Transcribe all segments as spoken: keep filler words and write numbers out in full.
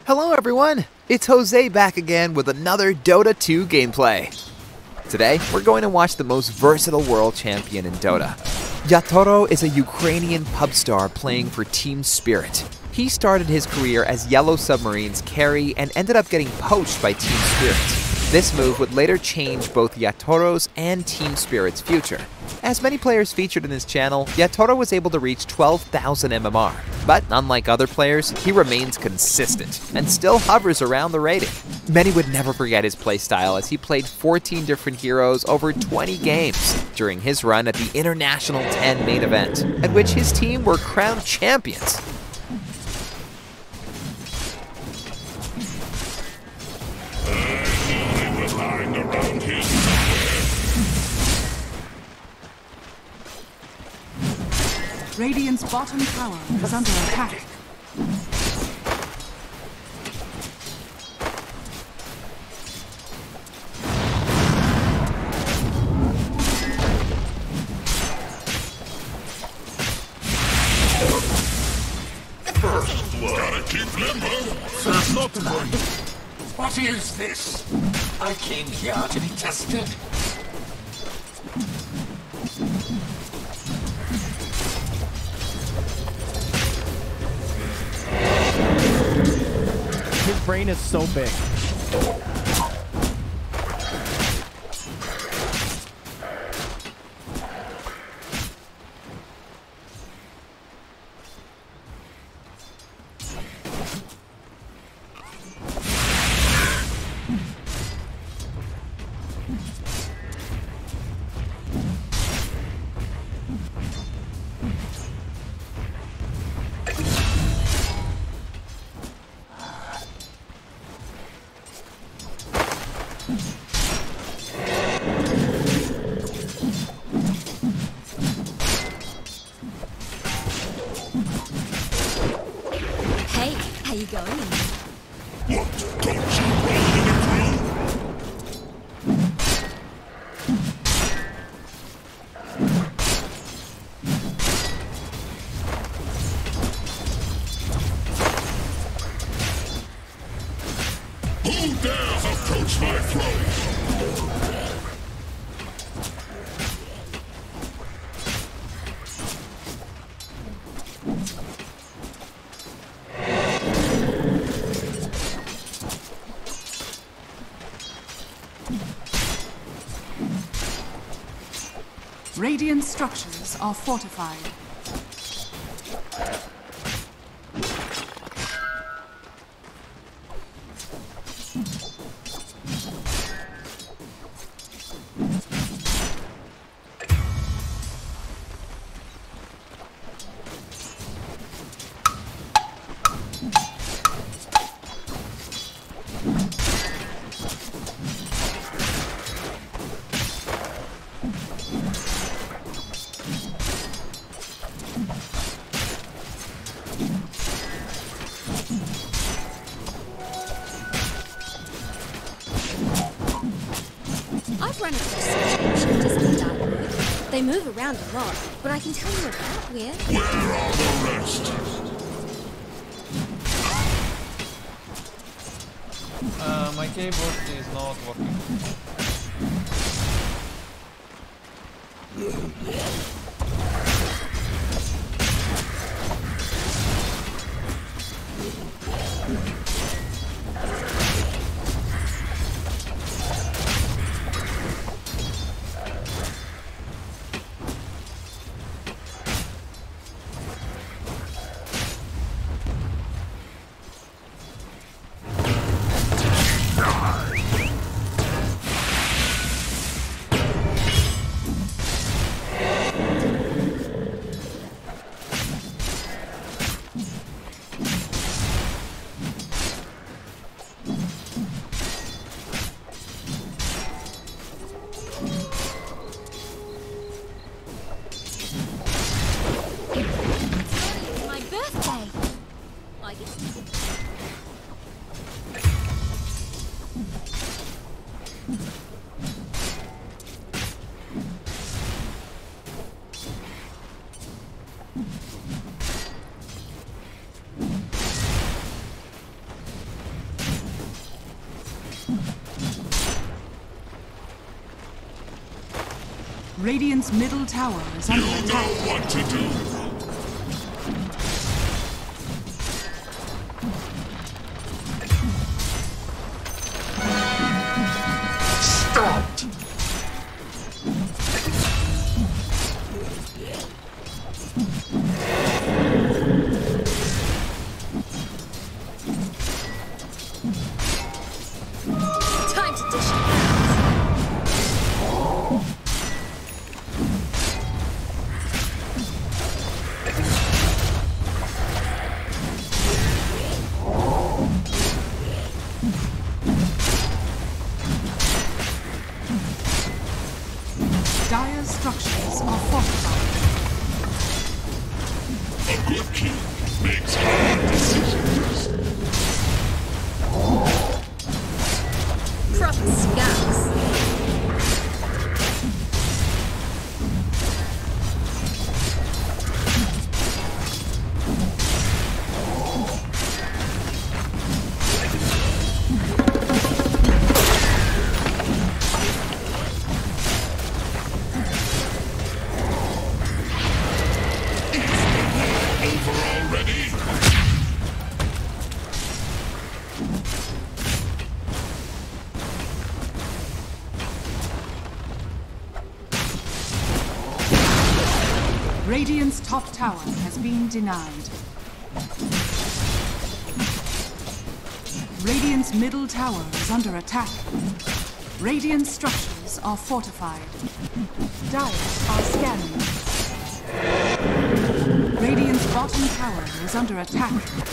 Hello everyone, it's Jose back again with another Dota two gameplay. Today, we're going to watch the most versatile world champion in Dota. Yatoro is a Ukrainian pub star playing for Team Spirit. He started his career as Yellow Submarine's carry and ended up getting poached by Team Spirit. This move would later change both Yatoro's and Team Spirit's future. As many players featured in his channel, Yatoro was able to reach twelve thousand M M R. But unlike other players, he remains consistent and still hovers around the rating. Many would never forget his playstyle as he played fourteen different heroes over twenty games during his run at the International ten main event, at which his team were crowned champions. Radiant's bottom tower is under attack. First blood. Gotta keep limber. First not blood. What is this? I came here to be tested. His brain is so big. Hey, how you going? What? Don't you roll in the crew? Who dares approach my throne? Radiant structures are fortified. I've run across some shifters in dark mode. They move around a lot, but I can tell you about where. Where are the rest? Uh, my keyboard is not working. My birthday! I get Radiant's middle tower is under You attack. know what to do. Stopped. Time to dish it. Dire's structures are fortified. A good king makes hard decisions. Proper scouts. Over already? Radiant's top tower has been denied. Radiant's middle tower is under attack. Radiant structures are fortified. Dire are scanning. Radiant's bottom tower is under attack.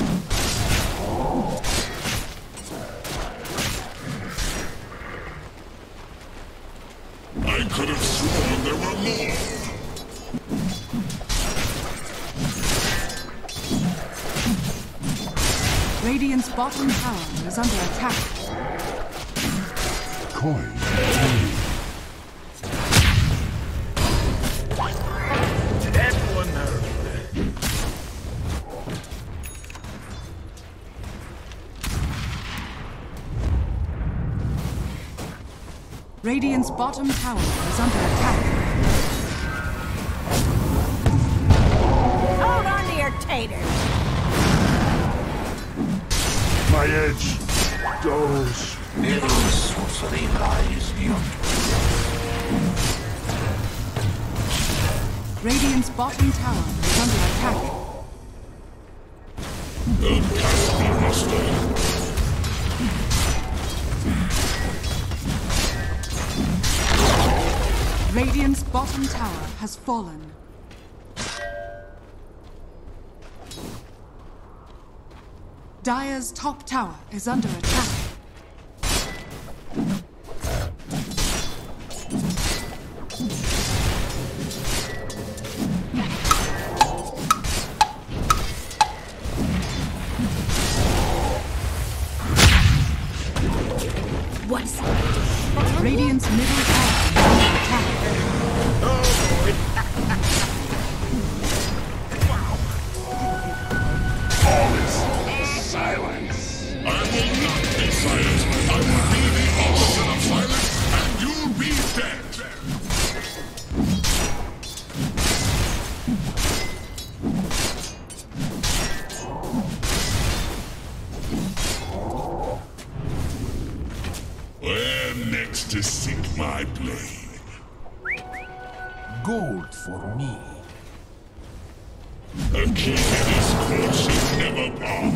I could have sworn there were more. Radiant's bottom tower is under attack. Coin. Radiant's bottom tower is under attack. Hold on to your taters. My edge goes. Never sorcery lies beyond. Radiant's bottom tower is under attack. Don't cast me, master. Radiant's bottom tower has fallen. Dire's top tower is under attack. What's Radiant's middle tower is under attack. Silence. I will not be silent. I will be the opposite of silent, and you'll be dead. Where next to sink my blade? Gold for me. A king in his court should never bow.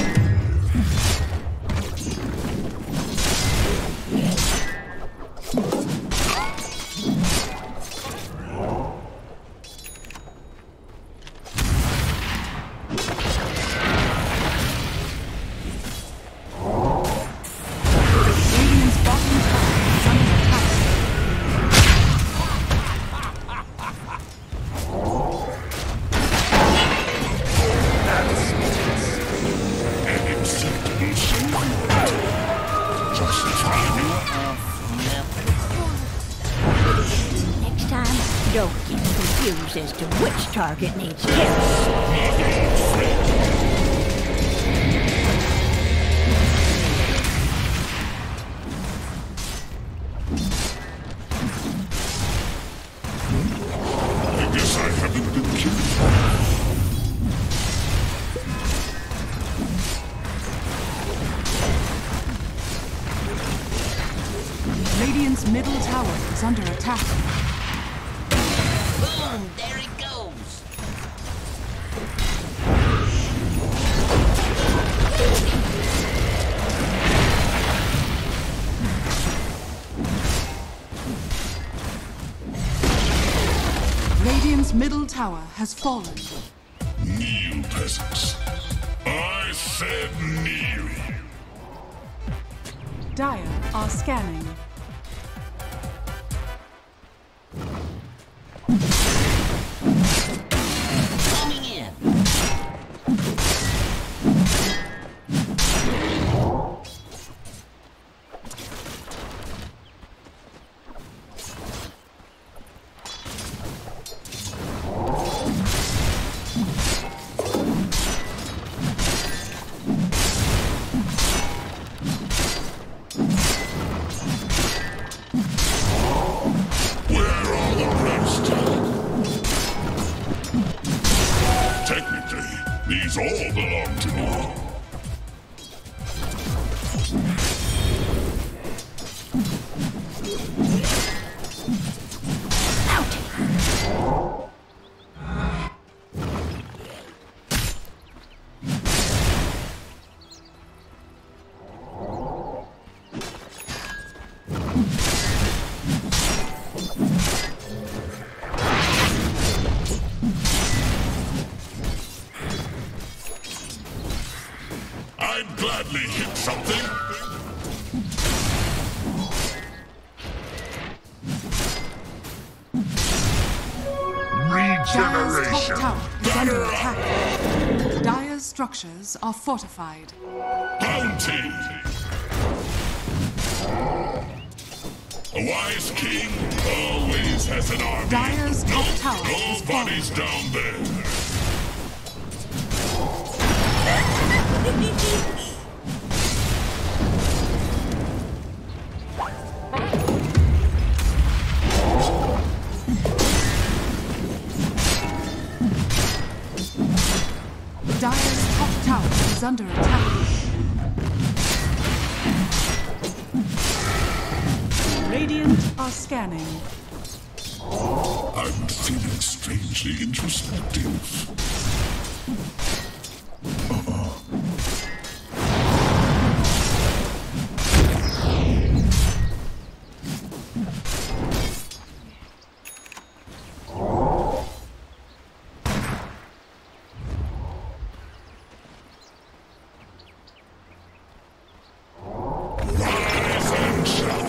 Radiant's bottom tower is under attack. An acceptable secret. Justify me. Next time, don't get confused as to which target needs killing. Radiant's middle tower is under attack. Boom! There it goes! Radiant's middle tower has fallen. Kneel, peasants. I said kneel. Dire are scanning. Coming in. Where are the rest? Technically, these all belong to me. I'd gladly hit something. Dire's top Regeneration. tower is under attack. Dire's structures are fortified. Bounty. A wise king always has an army. Dire's top tower is falling. Nobody's down there. Dire's top tower is under attack. Radiant are scanning. I'm feeling strangely introspective. Rise and shine.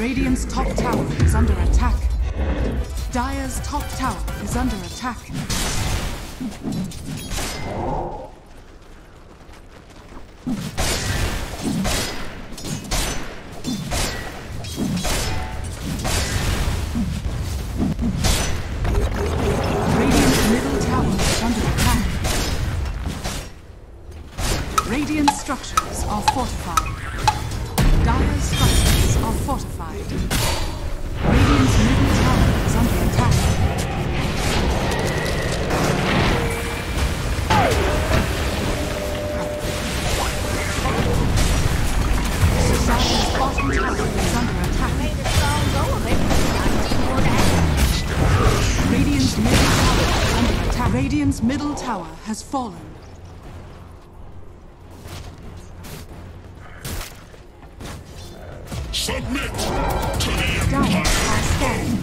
Radiant's top tower is under attack. Dire's top tower is under attack. Radiant's middle tower is under attack. Radiant structures are fortified. Dire's structures are fortified. Radiant's middle tower is under attack. Dire's bottom tower is under attack. Radiant's middle tower is under attack. Radiant's middle tower has fallen. Submit to the Dire Empire. are scanning.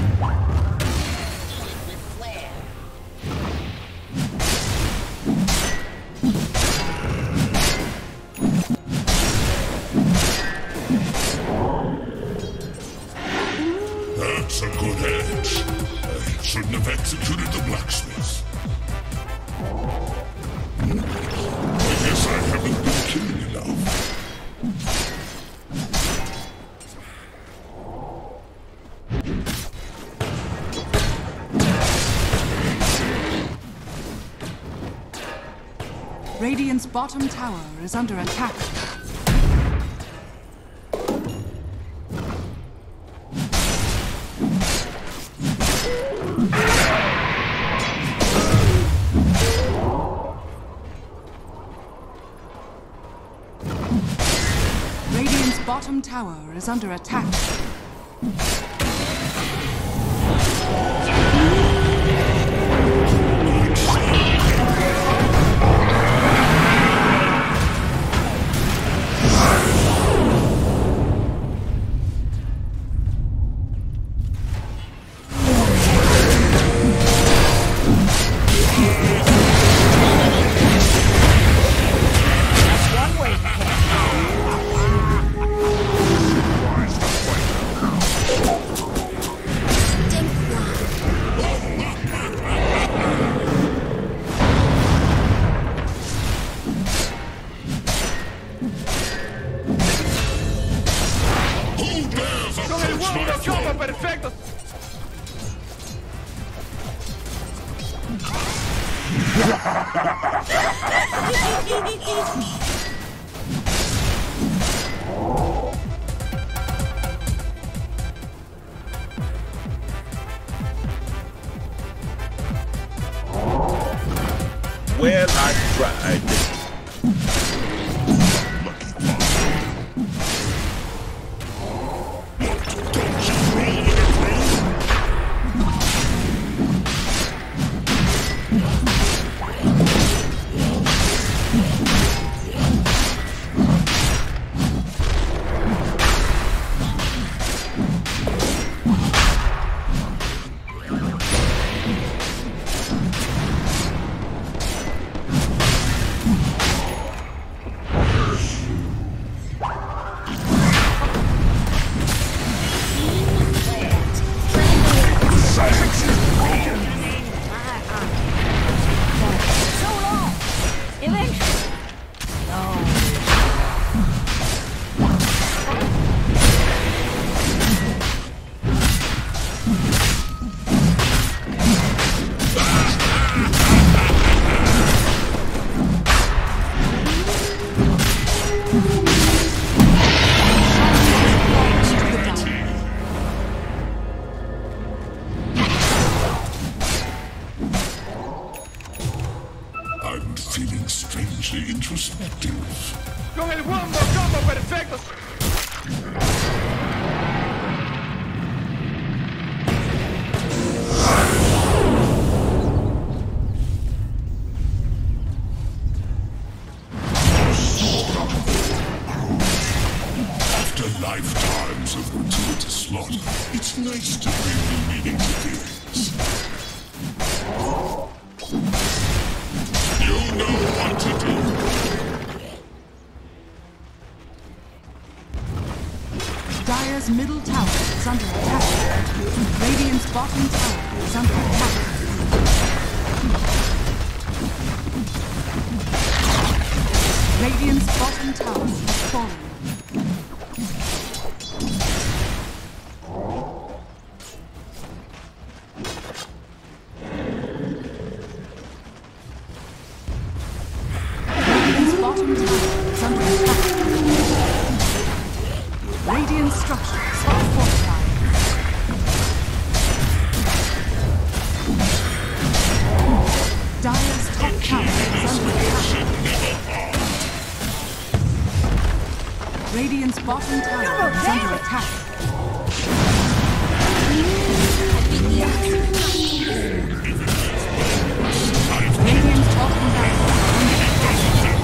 That's a good edge. I shouldn't have executed the blacksmiths. I guess I haven't been killing enough. Radiant's bottom tower is under attack. Radiant's bottom tower is under attack. Well, I tried. Lucky bastard. What? Don't you roll with it, bro? I'm feeling strangely introspective. Con el wombo combo perfecto. After lifetimes of gratuitous slaughter, it's nice to bring new meaning to things. You know what to do. Dire's middle tower is under attack. Radiant's bottom tower is under attack. Radiant's bottom tower has fallen. Radiant's bottom tower is under attack. Radiant structures are fortified. Dire's top tower is under attack. Radiant's bottom tower is under attack. Radiant's bottom tower is under attack.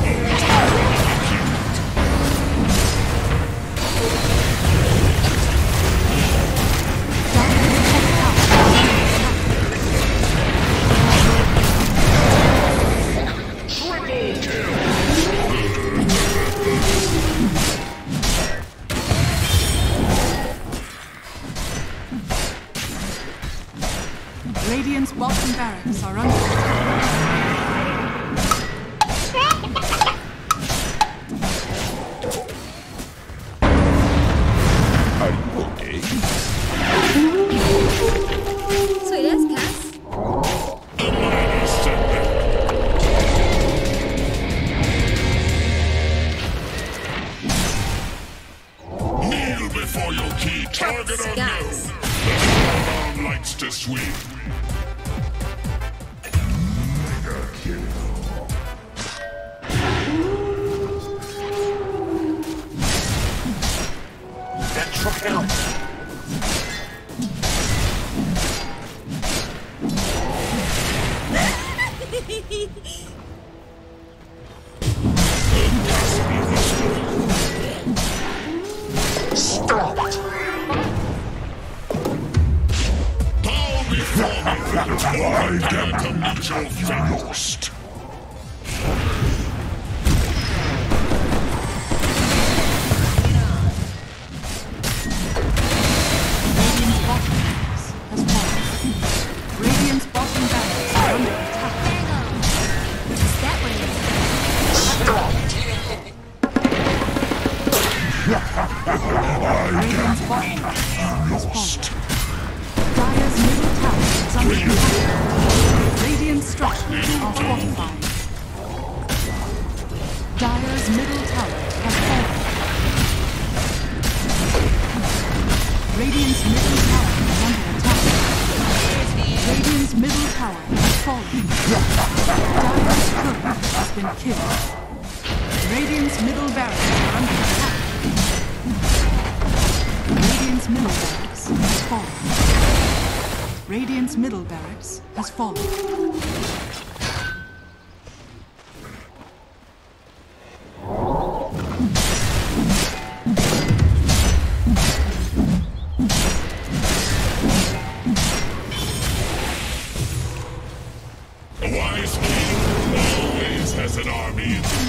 Radiant's bottom barracks are under attack. Are you okay? Sweet as Cass. Kneel before your key target Guys. unknown. The likes to sweep. That truck out. Stop it. Bow before me. I dare to meet your fate. Lost. Radiant's bottom barracks are under attack. Is that what it Radiant's bottom barracks has fallen. Dire's middle tower is under attack. Radiant structures are fortified. Dire's middle tower has fallen. Radiant's middle tower is under attack. Radiant's middle tower has fallen. Dire's turret has been killed. Radiant's middle barracks are under attack. Radiant's middle barracks has fallen. Radiant's middle barracks has fallen. A wise king always has an army in the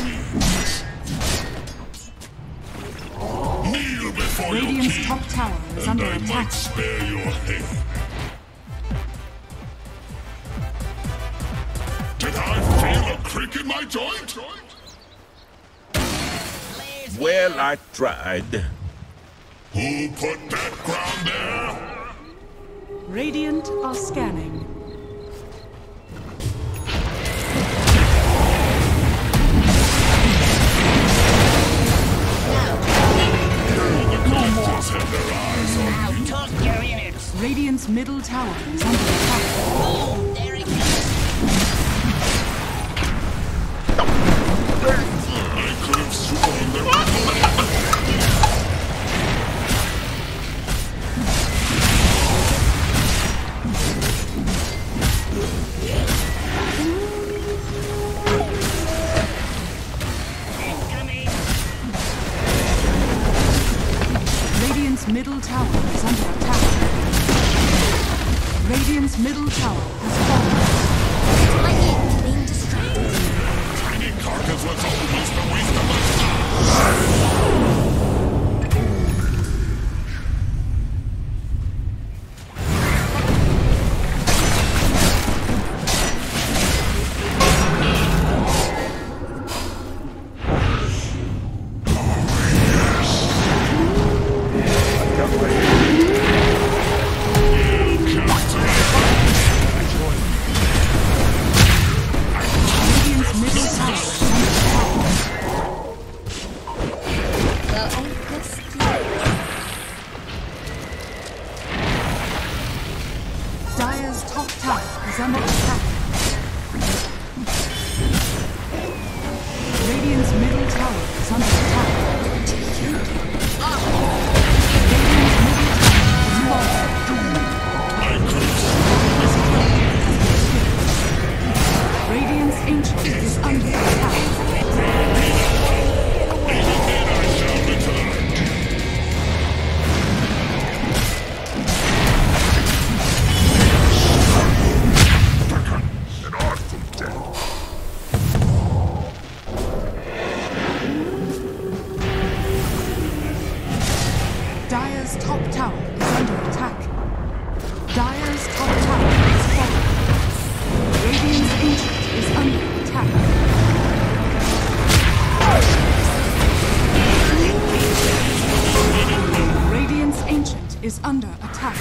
wings. Kneel before your Radiant's king, top tower is and under I attack. might spare your head. Did I feel a crick in my joint? Well, I tried. Who put that crown there? Radiant are scanning. Have their eyes on Now tuck your innards. Radiant's middle tower is under attack. Boom! There it goes. I could have sworn there was Incoming. Radiant's middle tower is under attack. Radiant's middle tower has fallen. like it being distracted? tiny carcass was almost a waste of my time. Dire's top tower is under attack. Dire's top tower is falling. Radiant's ancient is under attack. Radiant's ancient is under attack.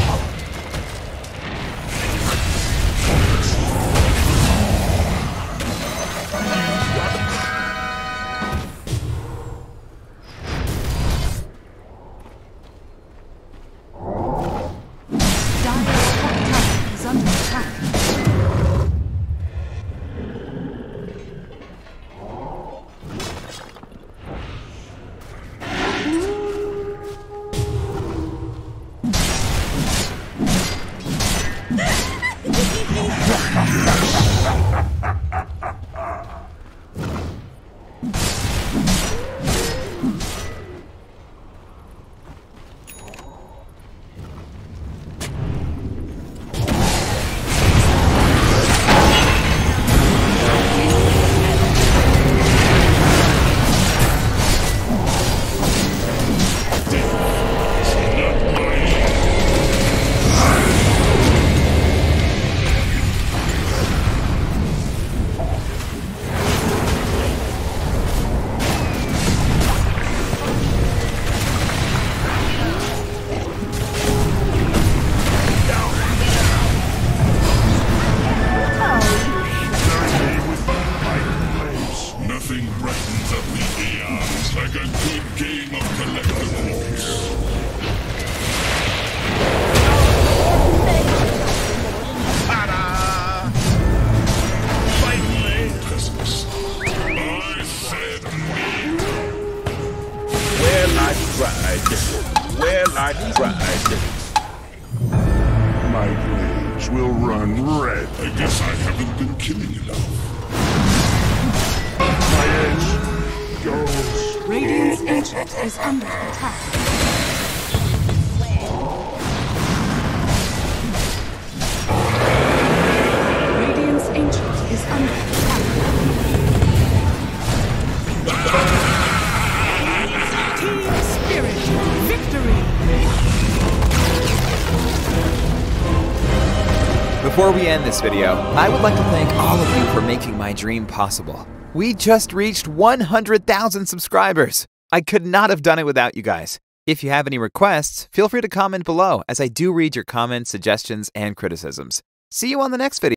Well, I tried. My blades will run red. I guess I haven't been killing enough. My edge goes. Radiant's ancient is under attack. Radiant's ancient is under attack. Team Spirit victory! Before we end this video, I would like to thank all of you for making my dream possible. We just reached one hundred thousand subscribers. I could not have done it without you guys. If you have any requests, feel free to comment below, as I do read your comments, suggestions, and criticisms. See you on the next video.